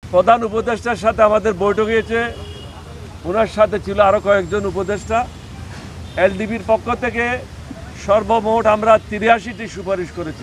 প্রধান উপদেষ্টার সাথে আমাদের বৈঠক হয়েছে, ওনার সাথে ছিল আরও কয়েকজন উপদেষ্টা। এলডিবির পক্ষ থেকে সর্বমোট আমরা 83টি সুপারিশ করেছি।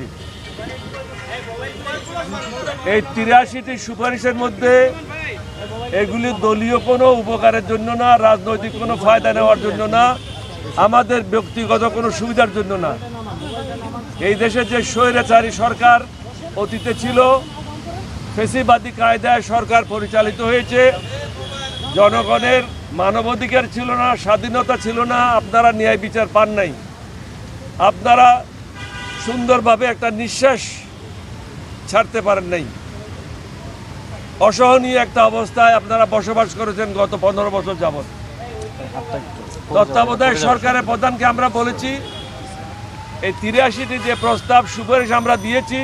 এই 83টি সুপারিশের মধ্যে এগুলি দলীয় কোনো উপকারের জন্য না, রাজনৈতিক কোনো ফায়দা নেওয়ার জন্য না, আমাদের ব্যক্তিগত কোনো সুবিধার জন্য না। এই দেশে যে স্বৈরাচারী সরকার অতীতে ছিল, ফেসিবাদী কায়দায় সরকার পরিচালিত হয়েছে, জনগণের মানবাধিকার ছিল না, স্বাধীনতা ছিল না, আপনারা ন্যায় বিচার পান নাই, আপনারা সুন্দরভাবে একটা নিঃশ্বাস ছাড়তে পারেন নাই। অসহনীয় একটা অবস্থায় আপনারা বসবাস করেছেন গত 15 বছর যাবৎ। তত্ত্বাবধায়ক সরকারের প্রধানকে আমরা বলেছি এই 83টি যে প্রস্তাব সুপারিশ আমরা দিয়েছি,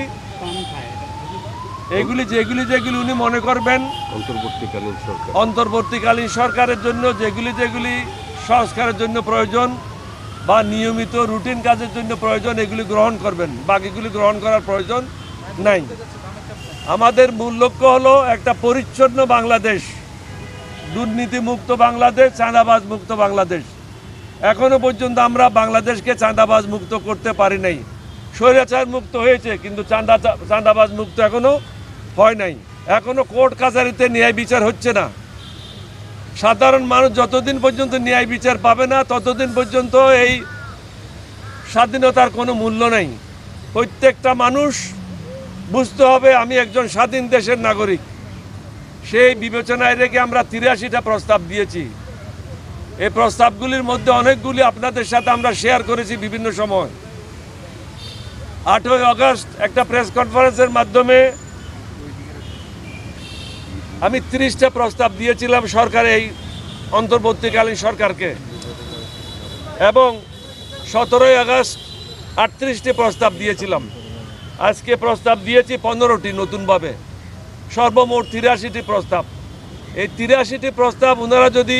এগুলি যেগুলি উনি মনে করবেন অন্তর্বর্তীকালীন সরকারের জন্য যেগুলি সংস্কারের জন্য প্রয়োজন বা নিয়মিত রুটিন কাজের জন্য প্রয়োজন, এগুলি গ্রহণ করবেন, বাকিগুলি গ্রহণ করার প্রয়োজন নাই। আমাদের মূল লক্ষ্য হলো একটা পরিচ্ছন্ন বাংলাদেশ, দুর্নীতিমুক্ত বাংলাদেশ, চাঁদাবাজ মুক্ত বাংলাদেশ। এখনো পর্যন্ত আমরা বাংলাদেশকে চাঁদাবাজ মুক্ত করতে পারি নাই। স্বৈরাচার মুক্ত হয়েছে, কিন্তু চাঁদাবাজ মুক্ত এখনো হয় নাই। এখনো কোর্ট কাছারিতে ন্যায় বিচার হচ্ছে না। সাধারণ মানুষ যতদিন পর্যন্ত ন্যায় বিচার পাবে না, ততদিন পর্যন্ত এই স্বাধীনতার কোনো মূল্য নেই। প্রত্যেকটা মানুষ বুঝতে হবে আমি একজন স্বাধীন দেশের নাগরিক। সেই বিবেচনায় রেখে আমরা 83টা প্রস্তাব দিয়েছি। এই প্রস্তাবগুলির মধ্যে অনেকগুলি আপনাদের সাথে আমরা শেয়ার করেছি বিভিন্ন সময়। 8ই আগস্ট একটা প্রেস কনফারেন্সের মাধ্যমে আমি 30টা প্রস্তাব দিয়েছিলাম সরকার, এই অন্তর্বর্তীকালীন সরকারকে, এবং 17ই আগস্ট 38টি প্রস্তাব দিয়েছিলাম। আজকে প্রস্তাব দিয়েছি 15টি নতুনভাবে, সর্বমোট 83টি প্রস্তাব। এই 83টি প্রস্তাব ওনারা যদি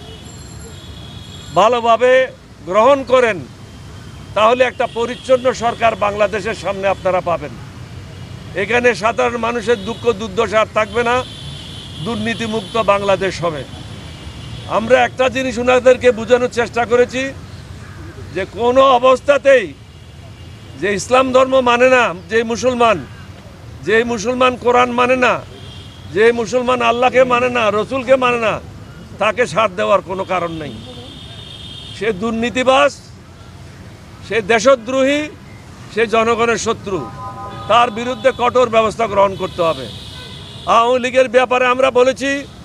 ভালোভাবে গ্রহণ করেন, তাহলে একটা পরিচ্ছন্ন সরকার বাংলাদেশের সামনে আপনারা পাবেন। এখানে সাধারণ মানুষের দুঃখ দুর্দশা আর থাকবে না, দুর্নীতিমুক্ত বাংলাদেশ হবে। আমরা একটা জিনিস ওনাদেরকে বোঝানোর চেষ্টা করেছি যে কোনো অবস্থাতেই যে ইসলাম ধর্ম মানে না, যে মুসলমান কোরআন মানে না, যে মুসলমান আল্লাহকে মানে না, রসুলকে মানে না, তাকে সাথ দেওয়ার কোনো কারণ নেই। সে দুর্নীতিবাজ, সে দেশদ্রোহী, সে জনগণের শত্রু, তার বিরুদ্ধে কঠোর ব্যবস্থা গ্রহণ করতে হবে। আওয়ামী লীগের ব্যাপারে আমরা বলেছি